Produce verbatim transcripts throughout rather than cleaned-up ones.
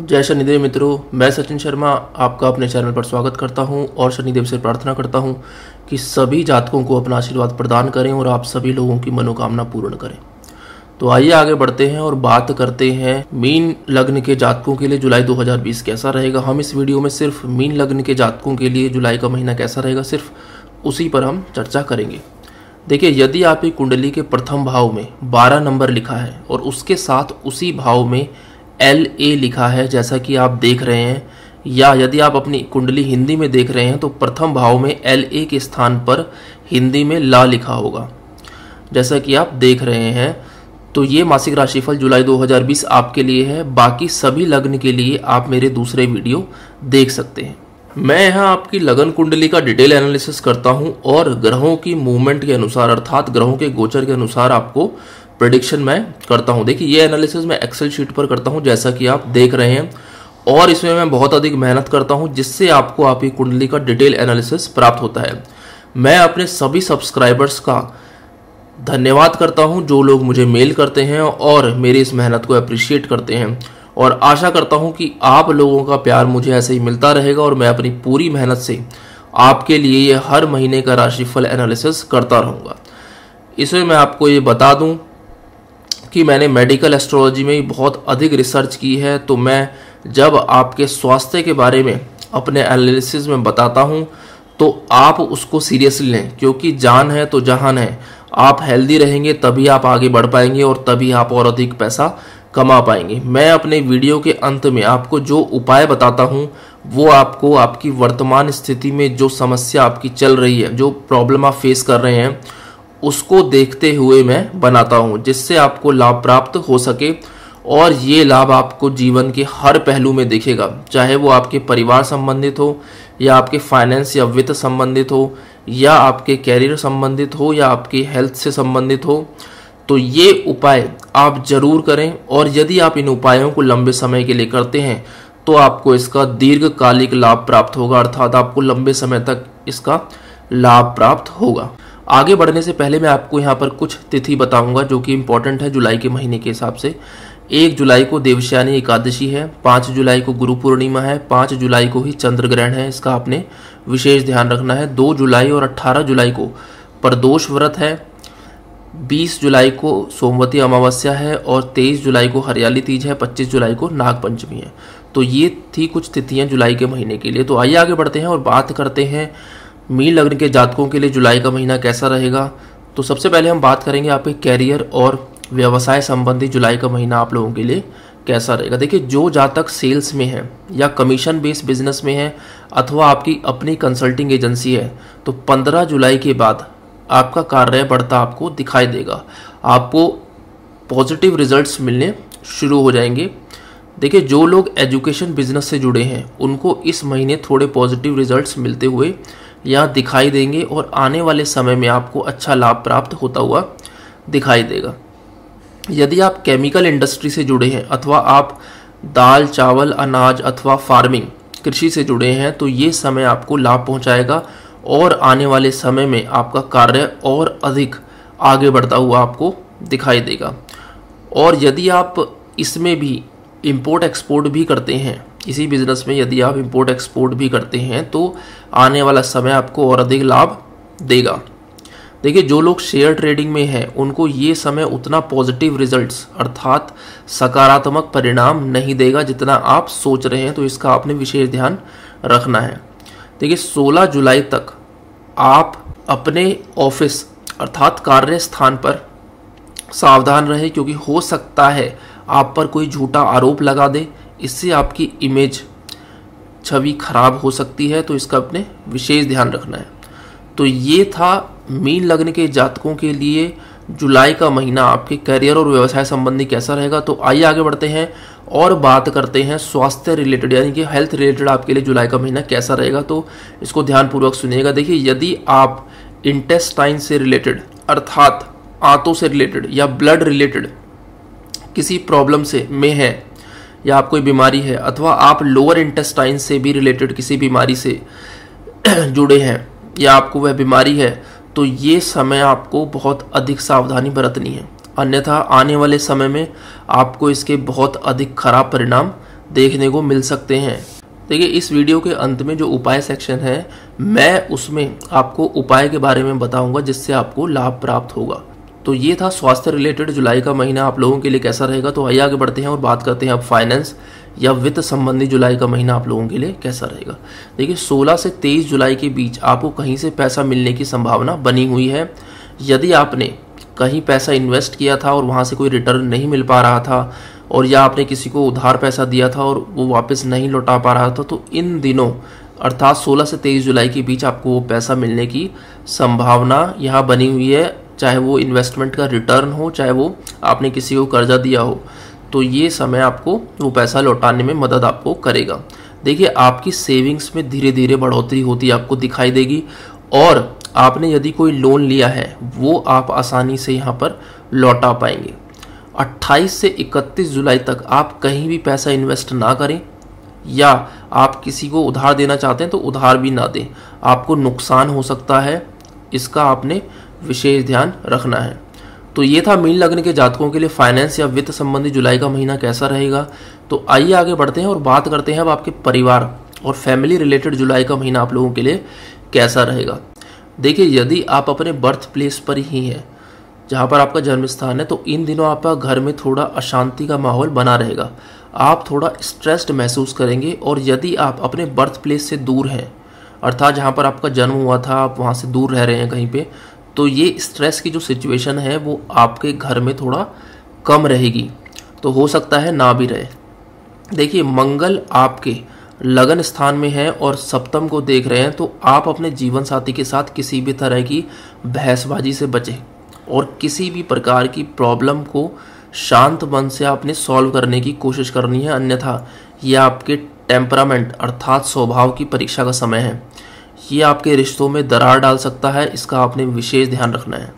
जय शनिदेव मित्रों, मैं सचिन शर्मा आपका अपने चैनल पर स्वागत करता हूं और शनिदेव से प्रार्थना करता हूं कि सभी जातकों को अपना आशीर्वाद प्रदान करें और आप सभी लोगों की मनोकामना पूर्ण करें। तो आइए आगे बढ़ते हैं और बात करते हैं मीन लग्न के जातकों के लिए जुलाई दो हज़ार बीस कैसा रहेगा। हम इस वीडियो में सिर्फ मीन लग्न के जातकों के लिए जुलाई का महीना कैसा रहेगा, सिर्फ उसी पर हम चर्चा करेंगे। देखिए, यदि आपकी कुंडली के प्रथम भाव में बारह नंबर लिखा है और उसके साथ उसी भाव में एल ए लिखा है जैसा कि आप देख रहे हैं, या यदि आप अपनी कुंडली हिंदी में देख रहे हैं तो प्रथम भाव में एल ए के स्थान पर हिंदी में ला लिखा होगा जैसा कि आप देख रहे हैं। तो ये मासिक राशिफल जुलाई दो हज़ार बीस आपके लिए है। बाकी सभी लग्न के लिए आप मेरे दूसरे वीडियो देख सकते हैं। मैं यहाँ आपकी लगन कुंडली का डिटेल एनालिसिस करता हूँ और ग्रहों की मूवमेंट के अनुसार अर्थात ग्रहों के गोचर के अनुसार आपको प्रेडिक्शन मैं करता हूँ। देखिए, ये एनालिसिस मैं एक्सेल शीट पर करता हूँ जैसा कि आप देख रहे हैं, और इसमें मैं बहुत अधिक मेहनत करता हूँ जिससे आपको आपकी कुंडली का डिटेल एनालिसिस प्राप्त होता है। मैं अपने सभी सब्सक्राइबर्स का धन्यवाद करता हूँ जो लोग मुझे मेल करते हैं और मेरी इस मेहनत को अप्रिशिएट करते हैं, और आशा करता हूँ कि आप लोगों का प्यार मुझे ऐसे ही मिलता रहेगा और मैं अपनी पूरी मेहनत से आपके लिए ये हर महीने का राशिफल एनालिसिस करता रहूँगा। इसमें मैं आपको ये बता दूँ कि मैंने मेडिकल एस्ट्रोलॉजी में बहुत अधिक रिसर्च की है, तो मैं जब आपके स्वास्थ्य के बारे में अपने एनालिसिस में बताता हूं तो आप उसको सीरियसली लें, क्योंकि जान है तो जहान है। आप हेल्दी रहेंगे तभी आप आगे बढ़ पाएंगे और तभी आप और अधिक पैसा कमा पाएंगे। मैं अपने वीडियो के अंत में आपको जो उपाय बताता हूं वो आपको आपकी वर्तमान स्थिति में जो समस्या आपकी चल रही है, जो प्रॉब्लम आप फेस कर रहे हैं, उसको देखते हुए मैं बनाता हूं जिससे आपको लाभ प्राप्त हो सके, और ये लाभ आपको जीवन के हर पहलू में दिखेगा, चाहे वो आपके परिवार संबंधित हो या आपके फाइनेंस या वित्त संबंधित हो या आपके कैरियर संबंधित हो या आपकी हेल्थ से संबंधित हो। तो ये उपाय आप जरूर करें, और यदि आप इन उपायों को लंबे समय के लिए करते हैं तो आपको इसका दीर्घकालिक लाभ प्राप्त होगा, अर्थात आपको लंबे समय तक इसका लाभ प्राप्त होगा। आगे बढ़ने से पहले मैं आपको यहाँ पर कुछ तिथि बताऊंगा जो कि इम्पोर्टेंट है जुलाई के महीने के हिसाब से। एक जुलाई को देवशयनी एकादशी है, पाँच जुलाई को गुरु पूर्णिमा है, पाँच जुलाई को ही चंद्र ग्रहण है, इसका आपने विशेष ध्यान रखना है। दो जुलाई और अठारह जुलाई को प्रदोष व्रत है, बीस जुलाई को सोमवती अमावस्या है और तेईस जुलाई को हरियाली तीज है, पच्चीस जुलाई को नाग पंचमी है। तो ये थी कुछ तिथियां जुलाई के महीने के लिए। तो आइए आगे बढ़ते हैं और बात करते हैं मीन लग्न के जातकों के लिए जुलाई का महीना कैसा रहेगा। तो सबसे पहले हम बात करेंगे आपके कैरियर और व्यवसाय संबंधी जुलाई का महीना आप लोगों के लिए कैसा रहेगा। देखिए, जो जातक सेल्स में है या कमीशन बेस्ड बिजनेस में है अथवा आपकी अपनी कंसल्टिंग एजेंसी है, तो पंद्रह जुलाई के बाद आपका कार्य बढ़ता आपको दिखाई देगा। आपको पॉजिटिव रिजल्ट्स मिलने शुरू हो जाएंगे। देखिए, जो लोग एजुकेशन बिजनेस से जुड़े हैं उनको इस महीने थोड़े पॉजिटिव रिजल्ट्स मिलते हुए यहाँ दिखाई देंगे और आने वाले समय में आपको अच्छा लाभ प्राप्त होता हुआ दिखाई देगा। यदि आप केमिकल इंडस्ट्री से जुड़े हैं अथवा आप दाल चावल अनाज अथवा फार्मिंग कृषि से जुड़े हैं तो ये समय आपको लाभ पहुंचाएगा और आने वाले समय में आपका कार्य और अधिक आगे बढ़ता हुआ आपको दिखाई देगा। और यदि आप इसमें भी इंपोर्ट एक्सपोर्ट भी करते हैं, इसी बिजनेस में यदि आप इंपोर्ट एक्सपोर्ट भी करते हैं तो आने वाला समय आपको और अधिक लाभ देगा। देखिए, जो लोग शेयर ट्रेडिंग में हैं उनको ये समय उतना पॉजिटिव रिजल्ट्स अर्थात सकारात्मक परिणाम नहीं देगा जितना आप सोच रहे हैं, तो इसका आपने विशेष ध्यान रखना है। देखिए, सोलह जुलाई तक आप अपने ऑफिस अर्थात कार्य स्थान पर सावधान रहे, क्योंकि हो सकता है आप पर कोई झूठा आरोप लगा दे, इससे आपकी इमेज छवि खराब हो सकती है, तो इसका अपने विशेष ध्यान रखना है। तो ये था मीन लग्न के जातकों के लिए जुलाई का महीना आपके करियर और व्यवसाय संबंधी कैसा रहेगा। तो आइए आगे बढ़ते हैं और बात करते हैं स्वास्थ्य रिलेटेड, यानी कि हेल्थ रिलेटेड आपके लिए जुलाई का महीना कैसा रहेगा। तो इसको ध्यानपूर्वक सुनिएगा। देखिए, यदि आप इंटेस्टाइन से रिलेटेड अर्थात आंतों से रिलेटेड या ब्लड रिलेटेड किसी प्रॉब्लम से में है या आप कोई बीमारी है अथवा आप लोअर इंटेस्टाइन से भी रिलेटेड किसी बीमारी से जुड़े हैं या आपको वह बीमारी है, तो ये समय आपको बहुत अधिक सावधानी बरतनी है, अन्यथा आने वाले समय में आपको इसके बहुत अधिक खराब परिणाम देखने को मिल सकते हैं। देखिए इस वीडियो के अंत में जो उपाय सेक्शन है, मैं उसमें आपको उपाय के बारे में बताऊंगा जिससे आपको लाभ प्राप्त होगा। तो ये था स्वास्थ्य रिलेटेड जुलाई का महीना आप लोगों के लिए कैसा रहेगा। तो आइए आगे बढ़ते हैं और बात करते हैं अब फाइनेंस या वित्त संबंधी जुलाई का महीना आप लोगों के लिए कैसा रहेगा। देखिए सोलह से तेईस जुलाई के बीच आपको कहीं से पैसा मिलने की संभावना बनी हुई है। यदि आपने कहीं पैसा इन्वेस्ट किया था और वहाँ से कोई रिटर्न नहीं मिल पा रहा था, और या आपने किसी को उधार पैसा दिया था और वो वापस नहीं लौटा पा रहा था, तो इन दिनों अर्थात सोलह से तेईस जुलाई के बीच आपको वो पैसा मिलने की संभावना यहाँ बनी हुई है। चाहे वो इन्वेस्टमेंट का रिटर्न हो, चाहे वो आपने किसी को कर्जा दिया हो, तो ये समय आपको वो पैसा लौटाने में मदद आपको करेगा। देखिए आपकी सेविंग्स में धीरे धीरे बढ़ोतरी होती आपको दिखाई देगी, और आपने यदि कोई लोन लिया है वो आप आसानी से यहाँ पर लौटा पाएंगे। अट्ठाईस से इकतीस जुलाई तक आप कहीं भी पैसा इन्वेस्ट ना करें, या आप किसी को उधार देना चाहते हैं तो उधार भी ना दें, आपको नुकसान हो सकता है, इसका आपने विशेष ध्यान रखना है। तो ये था मीन लग्न के जातकों के लिए फाइनेंस या वित्त संबंधी जुलाई का महीना कैसा रहेगा। तो आइए आगे बढ़ते हैं और बात करते हैं अब आपके परिवार और फैमिली रिलेटेड जुलाई का महीना आप लोगों के लिए कैसा रहेगा। देखिए यदि आप अपने बर्थ प्लेस पर ही हैं, जहाँ पर आपका जन्म स्थान है, तो इन दिनों आपका घर में थोड़ा अशांति का माहौल बना रहेगा। आप थोड़ा स्ट्रेस्ड महसूस करेंगे, और यदि आप अपने बर्थ प्लेस से दूर हैं, अर्थात जहाँ पर आपका जन्म हुआ था आप वहाँ से दूर रह रहे हैं कहीं पे, तो ये स्ट्रेस की जो सिचुएशन है वो आपके घर में थोड़ा कम रहेगी, तो हो सकता है ना भी रहे। देखिए मंगल आपके लगन स्थान में है और सप्तम को देख रहे हैं, तो आप अपने जीवन साथी के साथ किसी भी तरह की बहसबाजी से बचें, और किसी भी प्रकार की प्रॉब्लम को शांत मन से आपने सॉल्व करने की कोशिश करनी है, अन्यथा ये आपके टेम्परामेंट अर्थात स्वभाव की परीक्षा का समय है। ये आपके रिश्तों में दरार डाल सकता है, इसका आपने विशेष ध्यान रखना है।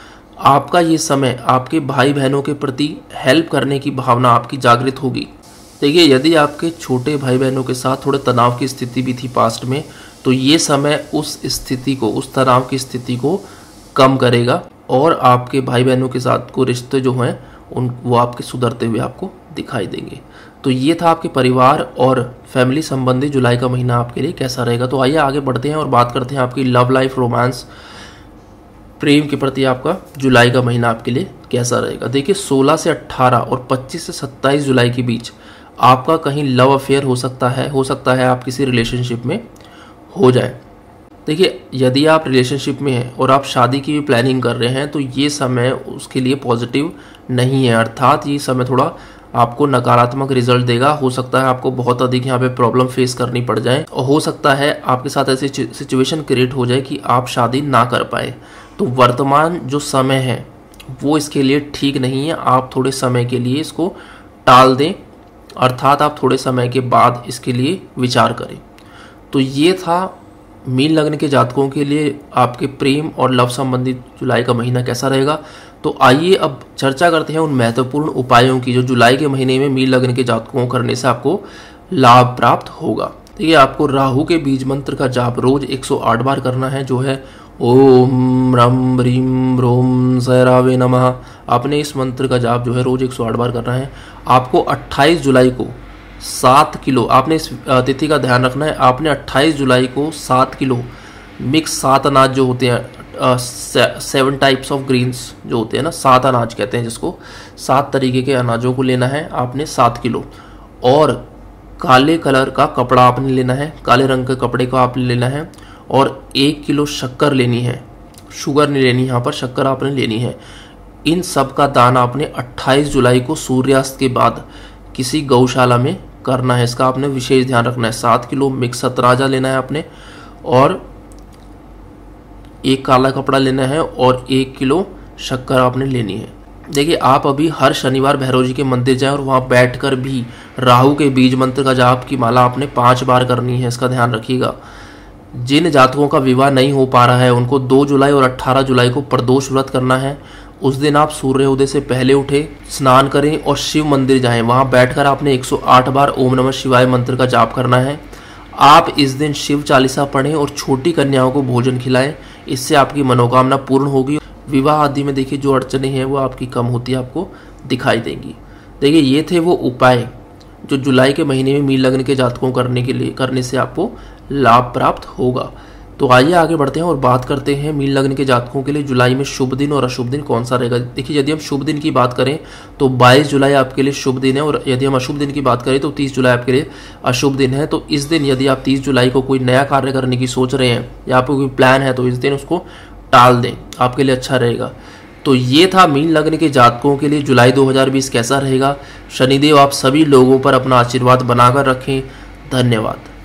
आपका ये समय आपके भाई बहनों के प्रति हेल्प करने की भावना आपकी जागृत होगी। देखिए यदि आपके छोटे भाई बहनों के साथ थोड़े तनाव की स्थिति भी थी पास्ट में, तो ये समय उस स्थिति को, उस तनाव की स्थिति को कम करेगा, और आपके भाई बहनों के साथ को रिश्ते जो हैं उन वो आपके सुधरते हुए आपको दिखाई देंगे। तो ये था आपके परिवार और फैमिली संबंधी जुलाई का महीना आपके लिए कैसा रहेगा। तो आइए आगे बढ़ते हैं और बात करते हैं आपकी लव लाइफ, रोमांस, प्रेम के प्रति आपका जुलाई का महीना आपके लिए कैसा रहेगा। देखिए सोलह से अट्ठारह और पच्चीस से सत्ताईस जुलाई के बीच आपका कहीं लव अफेयर हो सकता है हो सकता है आप किसी रिलेशनशिप में हो जाए। देखिए यदि आप रिलेशनशिप में हैं और आप शादी की भी प्लानिंग कर रहे हैं, तो ये समय उसके लिए पॉजिटिव नहीं है, अर्थात ये समय थोड़ा आपको नकारात्मक रिजल्ट देगा। हो सकता है आपको बहुत अधिक यहाँ पे प्रॉब्लम फेस करनी पड़ जाए, और हो सकता है आपके साथ ऐसी सिचुएशन क्रिएट हो जाए कि आप शादी ना कर पाए। तो वर्तमान जो समय है वो इसके लिए ठीक नहीं है, आप थोड़े समय के लिए इसको टाल दें, अर्थात आप थोड़े समय के बाद इसके लिए विचार करें। तो ये था मीन लग्न के जातकों के लिए आपके प्रेम और लव संबंधी जुलाई का महीना कैसा रहेगा। तो आइए अब चर्चा करते हैं उन महत्वपूर्ण उपायों की जो जुलाई के महीने में मीन लग्न के जातकों को करने से आपको लाभ प्राप्त होगा। देखिए आपको राहु के बीज मंत्र का जाप रोज एक सौ आठ बार करना है, जो है ओम रम ह्रीम रोम सैरावे नमः। आपने इस मंत्र का जाप जो है रोज एक सौ आठ बार करना है। आपको अट्ठाईस जुलाई को सात किलो, आपने इस तिथि का ध्यान रखना है, आपने अट्ठाईस जुलाई को सात किलो मिक्स सात अनाज जो होते हैं, सेवन टाइप्स ऑफ ग्रीन्स जो होते हैं ना, सात अनाज कहते हैं जिसको, सात तरीके के अनाजों को लेना है आपने सात किलो। और काले कलर का कपड़ा आपने लेना है, काले रंग के कपड़े को आपने लेना है, और एक किलो शक्कर लेनी है, शुगर नहीं लेनी, यहाँ पर शक्कर आपने लेनी है। इन सब का दान आपने अट्ठाईस जुलाई को सूर्यास्त के बाद किसी गौशाला में करना है, इसका आपने विशेष ध्यान रखना है। सात किलो मिक्स सतराजा लेना है आपने, और एक काला कपड़ा लेना है, और एक किलो शक्कर आपने लेनी है। देखिए आप अभी हर शनिवार भैरव जी के मंदिर जाएं और वहाँ बैठकर भी राहु के बीज मंत्र का जाप की माला आपने पांच बार करनी है, इसका ध्यान रखिएगा। जिन जातकों का विवाह नहीं हो पा रहा है उनको दो जुलाई और अठारह जुलाई को प्रदोष व्रत करना है। उस दिन आप सूर्योदय से पहले उठे, स्नान करें और शिव मंदिर जाएं। वहां बैठकर आपने एक सौ आठ बार ओम नमः शिवाय मंत्र का जाप करना है। आप इस दिन शिव चालीसा पढ़ें और छोटी कन्याओं को भोजन खिलाएं, इससे आपकी मनोकामना पूर्ण होगी। विवाह आदि में देखिए जो अड़चने हैं वो आपकी कम होती है, आपको दिखाई देंगी। देखिए ये थे वो उपाय जो जुलाई के महीने में मीन लग्न के जातकों करने के लिए करने से आपको लाभ प्राप्त होगा। तो आइए आगे बढ़ते हैं और बात करते हैं मीन लग्न के जातकों के लिए जुलाई में शुभ दिन और अशुभ दिन कौन सा रहेगा। देखिए, यदि हम शुभ दिन की बात करें तो बाईस जुलाई आपके लिए शुभ दिन है, और यदि हम अशुभ दिन की बात करें तो तीस जुलाई आपके लिए अशुभ दिन है। तो इस दिन यदि आप तीस जुलाई को कोई नया कार्य करने की सोच रहे हैं या आपको कोई प्लान है तो इस दिन उसको टाल दें, आपके लिए अच्छा रहेगा। तो ये था मीन लग्न के जातकों के लिए जुलाई दो हज़ार बीस कैसा रहेगा। शनिदेव आप सभी लोगों पर अपना आशीर्वाद बनाकर रखें। धन्यवाद।